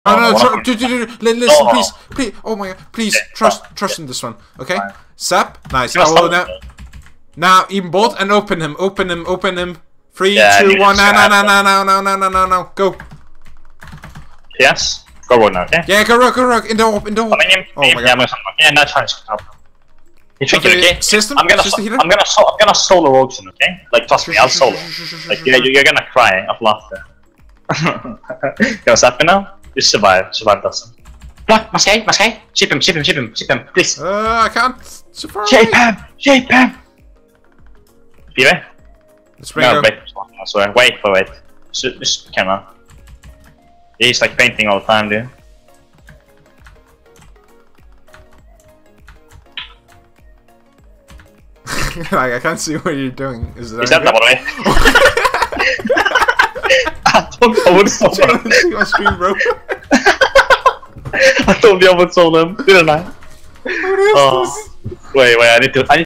No, listen, please. Oh my god, please trust in this one. Okay, Sap, nice. Oh, now even bolt and open him. 3, 2, 1. No. Go. Yes. Go rogue now. Okay. Yeah, go rogue. In the hole. Oh my god. Yeah, no chance. You trick it, okay? System. I'm gonna solo rogue soon, okay? Like trust me, I'll solo. Like you're gonna cry of laughter. What's happening now? You survive Dustin. What? Maskai? Ship him, please. I can't survive. Shape him! Pibe? Let's bring him. I swear. Wait. Just camera. He's like painting all the time, dude. Like, I can't see what you're doing. Is that that by the way? I don't know what's on him. See my screen, bro. I told you I would solve him, didn't I? What is this? Wait, I need to